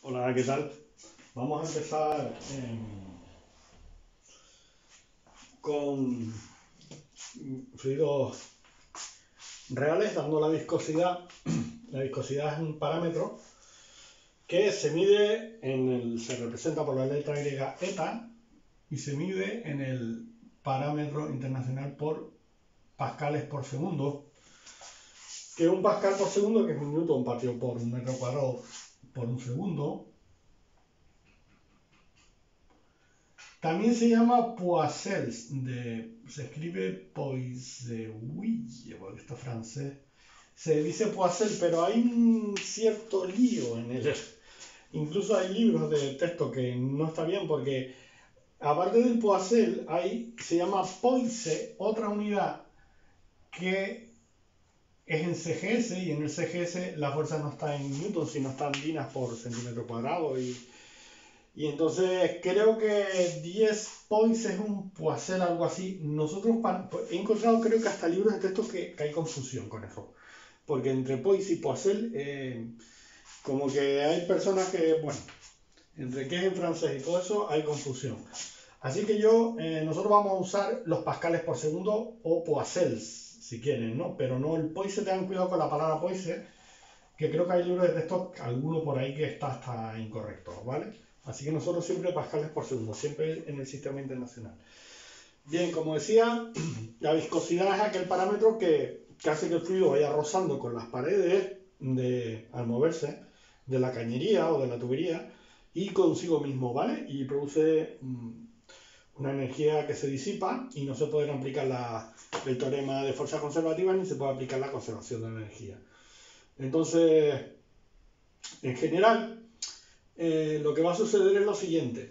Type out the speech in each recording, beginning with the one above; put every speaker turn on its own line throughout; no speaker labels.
Hola, ¿qué tal? Vamos a empezar con fluidos reales, dando la viscosidad. La viscosidad es un parámetro que se mide se representa por la letra griega eta y se mide en el parámetro internacional por pascales por segundo, que un pascal por segundo, que es un newton partido por un metro cuadrado por un segundo. También se llama Poiseuille, se escribe Poiseuille, porque esto es francés. Se dice Poiseuille, pero hay un cierto lío en él. Incluso hay libros de texto que no está bien, porque aparte del Poiseuille se llama Poise, otra unidad que es en CGS, y en el CGS la fuerza no está en newton, sino está en dinas por centímetro cuadrado. Y entonces creo que 10 points es un Poiseuille, algo así. Nosotros he encontrado, creo que hasta libros de texto que hay confusión con eso. Porque entre points y Poiseuille, como que hay personas que, bueno, entre que es en francés y todo eso, hay confusión. Así que nosotros vamos a usar los pascales por segundo o Poiseuilles, si quieren, ¿no? Pero no el Poise, tengan cuidado con la palabra Poise, que creo que hay libros de texto, alguno por ahí que está hasta incorrecto, ¿vale? Así que nosotros siempre pascales por segundo, siempre en el sistema internacional. Bien, como decía, la viscosidad es aquel parámetro que hace que el fluido vaya rozando con las paredes al moverse de la cañería o de la tubería y consigo mismo, ¿vale? Y produce una energía que se disipa y no se puede aplicar el teorema de fuerza conservativa ni se puede aplicar la conservación de la energía. Entonces, en general, lo que va a suceder es lo siguiente.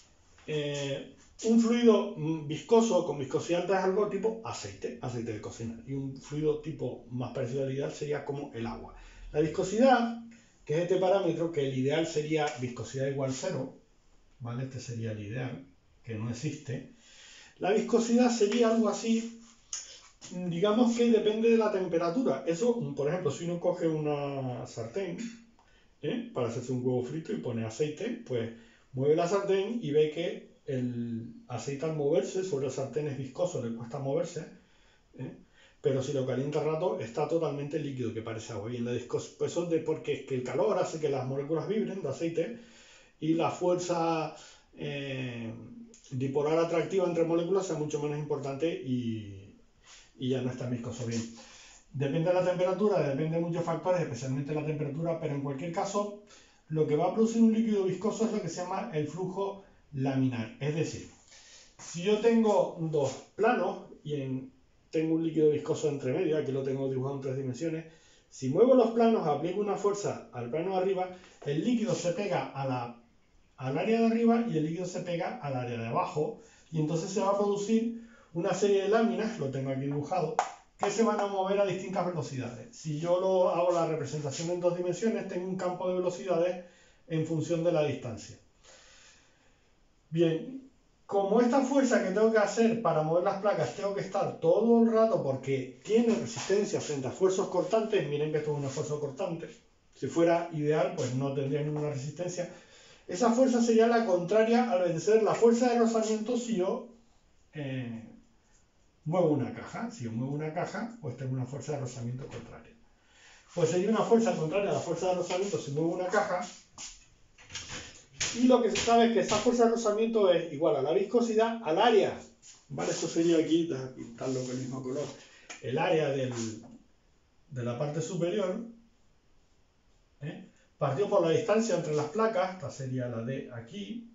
Un fluido viscoso con viscosidad alta es algo tipo aceite de cocinar. Y un fluido tipo más parecido al ideal sería como el agua. La viscosidad, que es este parámetro, que el ideal sería viscosidad igual 0, ¿vale? Este sería el ideal, que no existe. La viscosidad sería algo así, digamos que depende de la temperatura. Eso, por ejemplo, si uno coge una sartén, para hacerse un huevo frito y pone aceite, pues mueve la sartén y ve que el aceite al moverse sobre la sartén es viscoso, le cuesta moverse, pero si lo calienta rato está totalmente líquido, que parece agua. Y en la viscosidad, pues eso es porque es que el calor hace que las moléculas vibren de aceite y la fuerza dipolar atractiva entre moléculas sea mucho menos importante y ya no es tan viscoso. Bien. Depende de la temperatura, depende de muchos factores, especialmente la temperatura, pero en cualquier caso, lo que va a producir un líquido viscoso es lo que se llama el flujo laminar. Es decir, si yo tengo dos planos y tengo un líquido viscoso entre medio, aquí lo tengo dibujado en 3 dimensiones, si muevo los planos, aplico una fuerza al plano de arriba, el líquido se pega al área de arriba y el líquido se pega al área de abajo, y entonces se va a producir una serie de láminas, lo tengo aquí dibujado, que se van a mover a distintas velocidades. Si yo hago la representación en 2 dimensiones, tengo un campo de velocidades en función de la distancia. Bien, como esta fuerza que tengo que hacer para mover las placas tengo que estar todo el rato porque tiene resistencia frente a esfuerzos cortantes, miren que esto es un esfuerzo cortante, si fuera ideal pues no tendría ninguna resistencia, esa fuerza sería la contraria al vencer la fuerza de rozamiento si yo muevo una caja. Si yo muevo una caja, pues tengo una fuerza de rozamiento contraria. Pues sería una fuerza contraria a la fuerza de rozamiento si muevo una caja. Y lo que se sabe es que esa fuerza de rozamiento es igual a la viscosidad al área. ¿Vale? Esto sería aquí, pintarlo con el mismo color. El área de la parte superior, partido por la distancia entre las placas, esta sería la de aquí,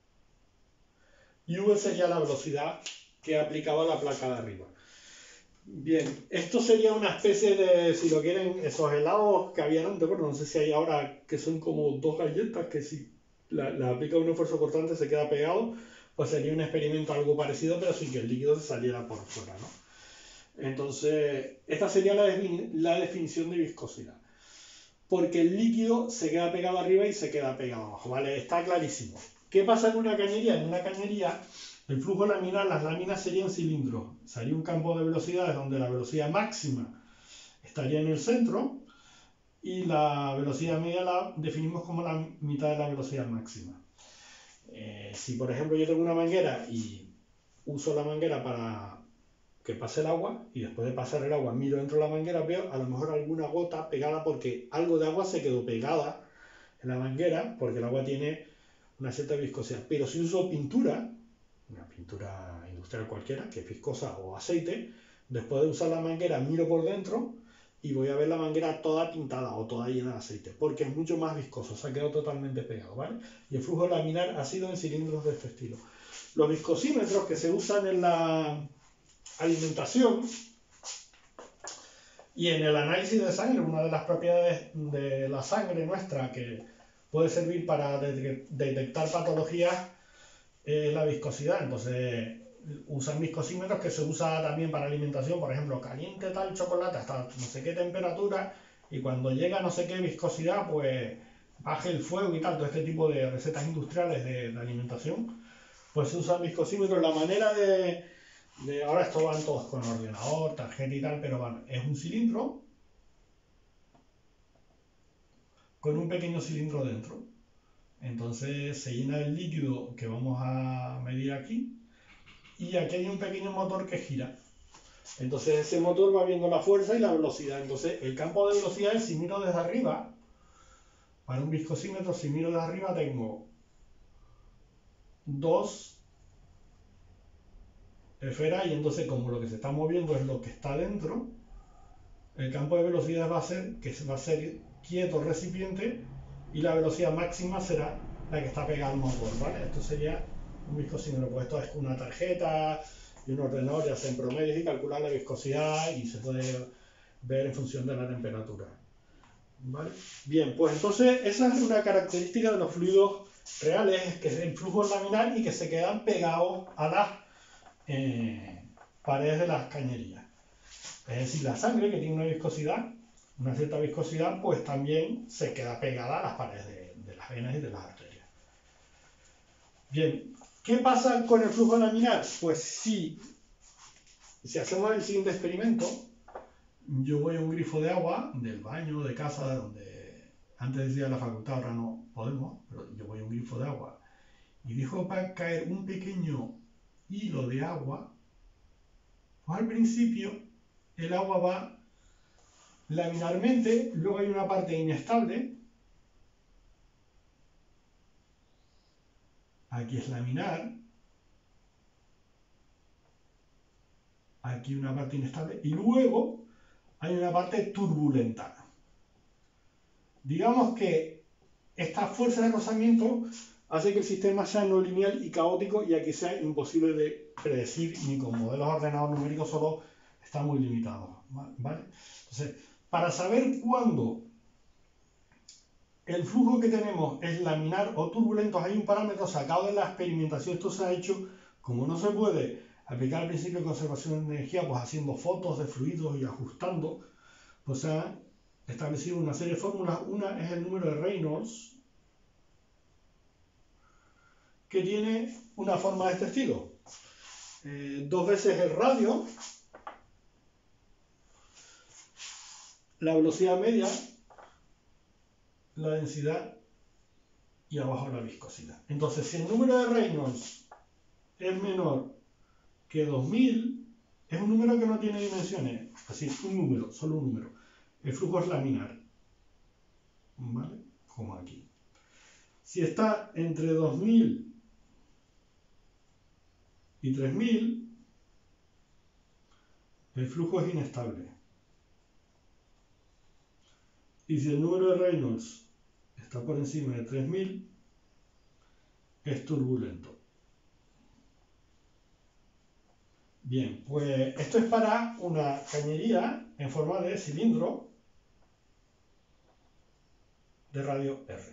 y V sería la velocidad que aplicaba la placa de arriba. Bien, esto sería una especie de, si lo quieren, esos helados que habían antes, bueno, no sé si hay ahora, que son como 2 galletas que si la aplica un esfuerzo cortante se queda pegado, pues sería un experimento algo parecido, pero sin que el líquido se saliera por fuera, ¿no? Entonces, esta sería la definición de viscosidad. Porque el líquido se queda pegado arriba y se queda pegado abajo, ¿vale? Está clarísimo. ¿Qué pasa en una cañería? En una cañería, el flujo laminar, las láminas serían cilindros. Sería un campo de velocidades donde la velocidad máxima estaría en el centro y la velocidad media la definimos como la mitad de la velocidad máxima. Si por ejemplo yo tengo una manguera y uso la manguera para que pase el agua y después de pasar el agua miro dentro de la manguera, veo a lo mejor alguna gota pegada porque algo de agua se quedó pegada en la manguera porque el agua tiene una cierta viscosidad. Pero si uso pintura, una pintura industrial cualquiera, que es viscosa o aceite, después de usar la manguera miro por dentro y voy a ver la manguera toda pintada o toda llena de aceite, porque es mucho más viscoso, se ha quedado totalmente pegado, ¿vale? Y el flujo laminar ha sido en cilindros de este estilo. Los viscosímetros que se usan en la alimentación y en el análisis de sangre, una de las propiedades de la sangre nuestra que puede servir para detectar patologías es la viscosidad. Entonces usan viscosímetros que se usa también para alimentación, por ejemplo, caliente tal chocolate hasta no sé qué temperatura y cuando llega a no sé qué viscosidad, pues baje el fuego y tal, todo este tipo de recetas industriales de alimentación, pues se usan viscosímetros. La manera de ahora esto van todos con ordenador, tarjeta y tal, pero bueno, es un cilindro con un pequeño cilindro dentro. Entonces se llena el líquido que vamos a medir aquí y aquí hay un pequeño motor que gira. Entonces ese motor va viendo la fuerza y la velocidad. Entonces el campo de velocidad, si miro desde arriba, para un viscosímetro, si miro desde arriba tengo dos esferas y entonces como lo que se está moviendo es lo que está dentro, el campo de velocidad va a ser que va a ser quieto el recipiente y la velocidad máxima será la que está pegada al motor, ¿vale? Esto sería un viscosímetro, pues esto es una tarjeta y un ordenador, ya hacen promedios y calcular la viscosidad y se puede ver en función de la temperatura, ¿vale? Bien, pues entonces esa es una característica de los fluidos reales, que es el flujo laminar y que se quedan pegados a las paredes de las cañerías. Es decir, la sangre que tiene una viscosidad, una cierta viscosidad, pues también se queda pegada a las paredes de las venas y de las arterias. Bien, ¿qué pasa con el flujo laminar? Pues si hacemos el siguiente experimento, yo voy a un grifo de agua del baño, de casa, donde antes decía la facultad, ahora no podemos, pero yo voy a un grifo de agua y dejo para caer un pequeño hilo de agua, pues al principio el agua va laminarmente, luego hay una parte inestable, aquí es laminar, aquí una parte inestable y luego hay una parte turbulenta. Digamos que esta fuerza de rozamiento hace que el sistema sea no lineal y caótico y aquí sea imposible de predecir, ni con modelos ordenados numéricos solo está muy limitado, ¿vale? Entonces, para saber cuándo el flujo que tenemos es laminar o turbulento, hay un parámetro sacado de la experimentación. Esto se ha hecho, como no se puede aplicar el principio de conservación de energía, pues haciendo fotos de fluidos y ajustando, pues se ha establecido una serie de fórmulas. Una es el número de Reynolds, que tiene una forma de este estilo. 2 veces el radio, la velocidad media, la densidad y abajo la viscosidad. Entonces, si el número de Reynolds es menor que 2000, es un número que no tiene dimensiones, así, un número, solo un número. El flujo es laminar, ¿vale? Como aquí. Si está entre 2000 y 3000, el flujo es inestable. Y si el número de Reynolds está por encima de 3000, es turbulento. Bien, pues esto es para una cañería en forma de cilindro de radio R,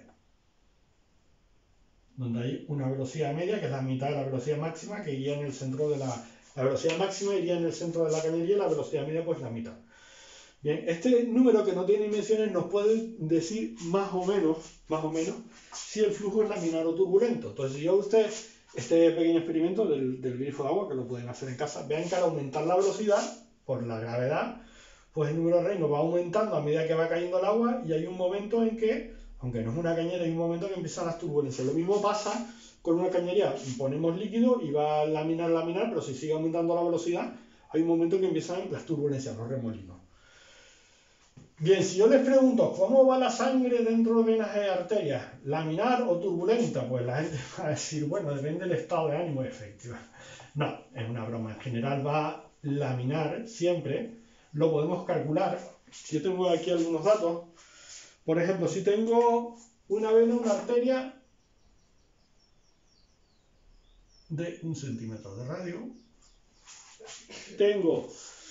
donde hay una velocidad media que es la mitad de la velocidad máxima, que iría en el centro de la velocidad máxima iría en el centro de la cañería y la velocidad media pues la mitad. Bien, este número que no tiene dimensiones nos puede decir más o menos si el flujo es laminar o turbulento. Entonces, si yo a usted este pequeño experimento del grifo de agua, que lo pueden hacer en casa, vean que al aumentar la velocidad por la gravedad, pues el número de reinos va aumentando a medida que va cayendo el agua y hay un momento en que, aunque no es una cañera, hay un momento en que empiezan las turbulencias. Lo mismo pasa con una cañería, ponemos líquido y va a laminar, pero si sigue aumentando la velocidad, hay un momento en que empiezan las turbulencias, los remolinos. Bien, si yo les pregunto cómo va la sangre dentro de venas y arterias, laminar o turbulenta, pues la gente va a decir, bueno, depende del estado de ánimo, efectivamente. No, es una broma. En general va a laminar siempre. Lo podemos calcular. Si yo tengo aquí algunos datos, por ejemplo, si tengo una vena, una arteria de 1 centímetro de radio, tengo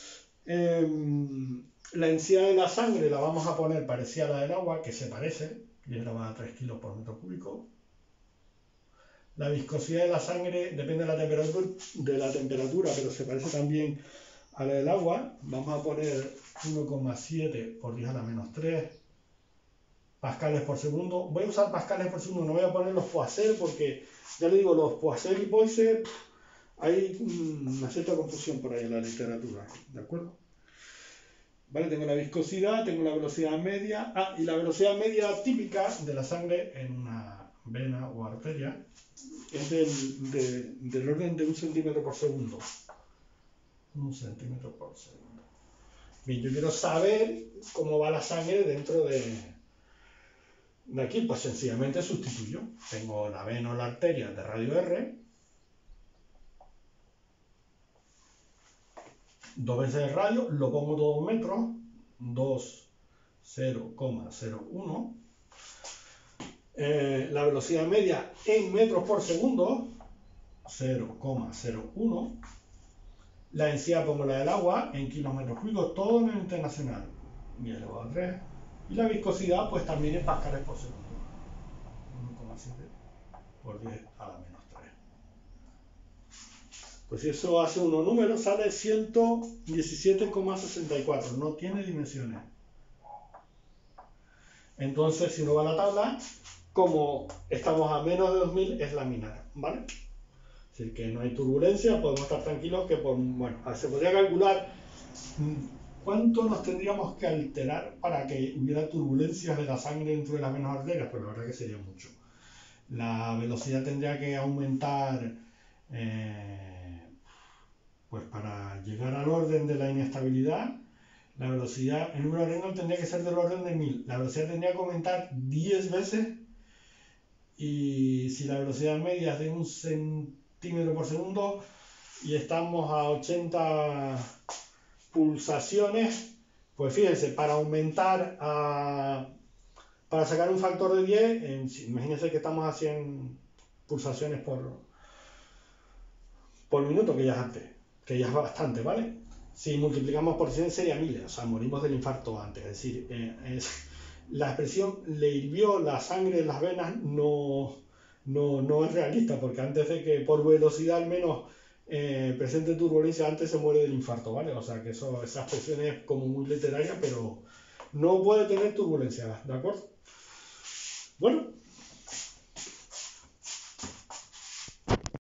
la densidad de la sangre, la vamos a poner parecida a la del agua, que se parece, y es a 3 kilos por metro cúbico. La viscosidad de la sangre depende de la temperatura, pero se parece también a la del agua. Vamos a poner 1,7 por 10 a la menos 3 pascales por segundo. Voy a usar pascales por segundo, no voy a poner los Poiseuille porque, ya le digo, los Poiseuille y Poiseuille, hay una cierta confusión por ahí en la literatura, ¿de acuerdo? Vale, tengo la viscosidad, tengo la velocidad media, y la velocidad media típica de la sangre en una vena o arteria es del orden de 1 centímetro por segundo. 1 centímetro por segundo. Bien, yo quiero saber cómo va la sangre dentro de aquí, pues sencillamente sustituyo. Tengo la vena o la arteria de radio R, 2 veces el radio, lo pongo todo en metros, 2,0,01. La velocidad media en metros por segundo, 0,01. La densidad pongo la del agua en kilómetros cúbicos, todo en el internacional, 10 elevado a 3. Y la viscosidad pues también en pascales por segundo, 1,7 por 10 a la menos 3. Pues si eso hace unos números, sale 117,64, no tiene dimensiones. Entonces, si uno va a la tabla, como estamos a menos de 2000, es laminar, ¿vale? Es decir, que no hay turbulencia, podemos estar tranquilos que, bueno, se podría calcular cuánto nos tendríamos que alterar para que hubiera turbulencias de la sangre dentro de las venas arterias, pues la verdad que sería mucho. La velocidad tendría que aumentar, pues para llegar al orden de la inestabilidad, la velocidad, el número de Reynolds tendría que ser del orden de 1000. La velocidad tendría que aumentar 10 veces. Y si la velocidad media es de 1 centímetro por segundo y estamos a 80 pulsaciones, pues fíjense, para aumentar para sacar un factor de 10, imagínense que estamos a 100 pulsaciones por minuto, que ya es antes, que ya es bastante, ¿vale? Si multiplicamos por 100 sería 1000, o sea, morimos del infarto antes. Es decir, la expresión le hirvió la sangre en las venas no es realista, porque antes de que por velocidad al menos presente turbulencia, antes se muere del infarto, ¿vale? O sea, que esa expresión es como muy literaria, pero no puede tener turbulencia, ¿de acuerdo? Bueno,